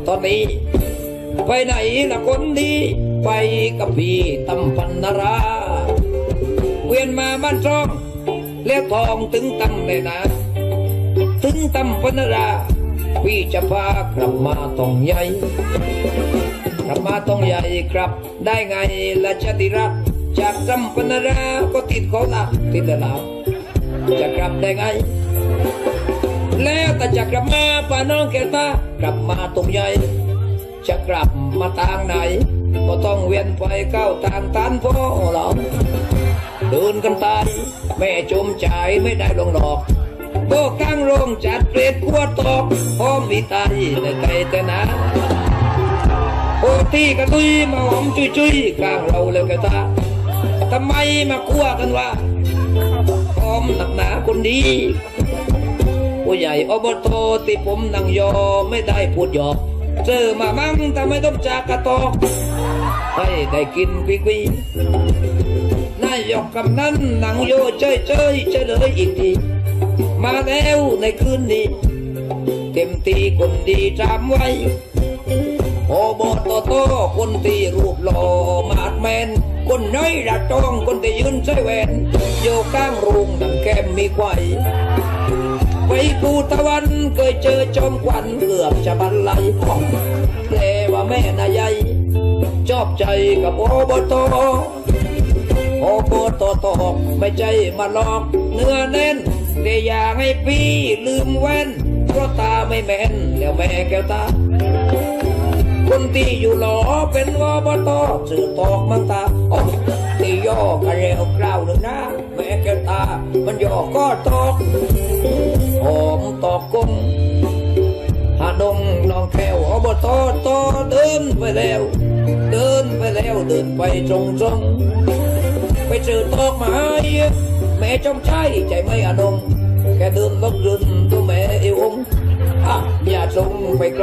ตอนนี้ไปไหนละคนดีไปกับพี่ตำพันนาราเวียนมาบ้านช่องเลี้ยทองถึงตำเลยนะถึงตำพันนาราพี่จะพากลับมาต้องใหญ่กลับมาต้องใหญ่กลับได้ไงละชติรักจากตำพันนาราก็ติดเขาละติดแล้วจะกลับได้ไงแล้วแต่จะกลับมาป่าน้องแก้วตากลับมาตรงใหญ่จะกลับมาทางไหนก็ต้องเวียนไปก้าวทางตันพ่อเราเดินกันตายแม่จมใจไม่ได้ลงดอกโบกางโรงจัดเปรตขั้วตอกพร้อมมีตายในไกลแต่นะโอ้ที่กระตุยมาหอมจุยๆกลางเราเลยแก้วตาทำไมมาคั่วกันวะพร้อมหนักหนาคนดีผู้ใหญ่อบตที่ผมนั่งยอไม่ได้พูดหยอกเจอมามั่งแต่ไม่ต้องจากกระตอกให้ได้กินกุยนายกกำนันนั่งโยเฉยเลยอีกทีมาแล้วในคืนนี้เต็มตีคนดีจำไว้อบตโตคนที่รูปหล่อมาดแมนคนน้อยระจองคนที่ยืนใส่แหวนโยก้างรุงดังแก้มมีไข่ไปภูตะวันเคยเจอจอมขวัญเกือบจะบรรลัยแต่ว่าแม่นายใหญ่ชอบใจกับอบตไม่ใจมาหลอกเนื้อแน่นแต่อยากให้พี่ลืมแว่นเพราะตาไม่แม่นแล้วแม่แก้วตาคนที่อยู่หล่อเป็นอบตสื่อตอกมังตาที่ย่อกระเร็วกล่าวหนึ่งนะแม่แก้วตามันย่อก็ตอกหอมตอกกงหาดงน้องแก้วอบตเดินไปแล้วเดินไปตรงไปเจอตอกมาแม่จงใจใจไม่อดงแกเดินลบรุนตัวแม่เอวงอย่าส่งไปไกล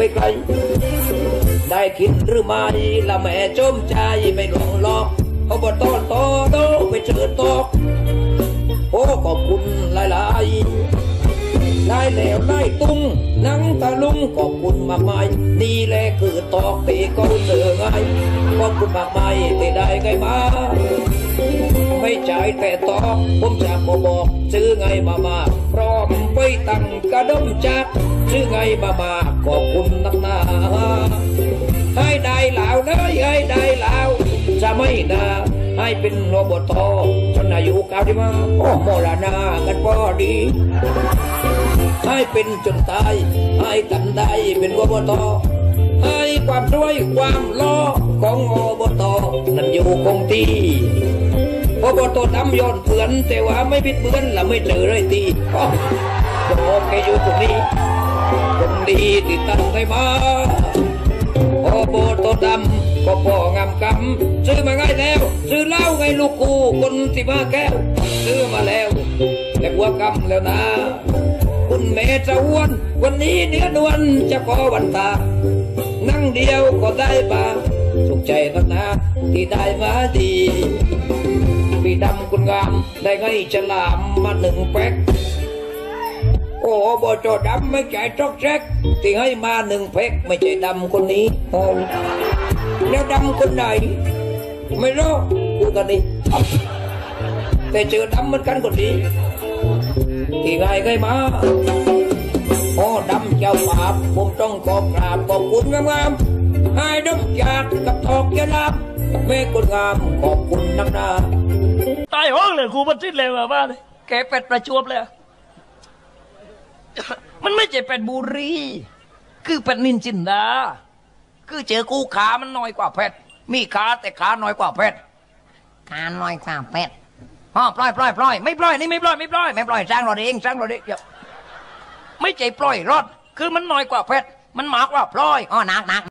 ได้คิดหรือไม่ละแม่จมใจไม่หลงหลอกอบตโดไปเจอตอกโอ้ขอบคุณหลายได้แล้วได้ตุ้งนังตะลุงขอบคุณมากมายนี่แหละคือตอกตีก็เจอไงขอบคุณมากมายที่ได้ไงมาไม่จ่ายแต่ตอกผมจะบอกซื้อไงมาพร้อมไปตั้งกระดมจักซื้อไงมาขอบคุณนักหนาให้ได้เหล่าให้ได้เหล่าจะไม่นาให้เป็นอบตจนอายุ90มาโอ้โมรณากันพอดีให้เป็นจนตายให้กันได้เป็นอบตให้ความช่วยความล้อของอบตนั่นอยู่คงที่อบตทำย้อนเพื่อนแต่ว่าไม่ผิดเพื่อนละไม่เจอเลยตีจะบอกแกอยู่ตรงนี้คนดีที่ตั้งให้มาอบตดำก็พ่องามกำซื้อมาง่ายแล้วซื้อเหล้าไงลูกกูคน15 แก้วซื้อมาแล้วแต่หัวกำแล้วนะคุณแม่จะอ้วนวันนี้เนื้อนวลจะขอวันตานั่งเดียวก็ได้ป่ะสุขใจนักนะที่ได้มาดีพี่ดำคุณงามได้ไงฉลามมา1 แพ็คโอ้บจดำไม่ใจจอกแจ๊กที่ให้มา1 แพ็คไม่ใช่ดำคนนี้โอ้แล้วดำคนไหนไม่รู้กูกันนี่แต่เจอดำเหมือนกันคนนี้ที่ไงมาโอ้ดำเจ้าป่าผมต้องขอกราบขอบคุณงามให้ดำจากกับทอกยาลาแม่คนงามขอบคุณนักหนาตายห้องเลยครูมันสิ้นเลยว่าเลยแกเป็ดประจวบเลยมันไม่ใช่เป็ดบุรีคือเป็ดนินจินดาคือเจอกูขามันน้อยกว่าเป็ดมีขาแต่ขาน้อยกว่าเป็ดขาน้อยกว่าเป็ดปล่อยไม่ปล่อยนี่ไม่ปล่อยสร้างเราเองไม่ใช่ปล่อยรอดคือมันน้อยกว่าเป็ดมันมากกว่าปล่อยหนัก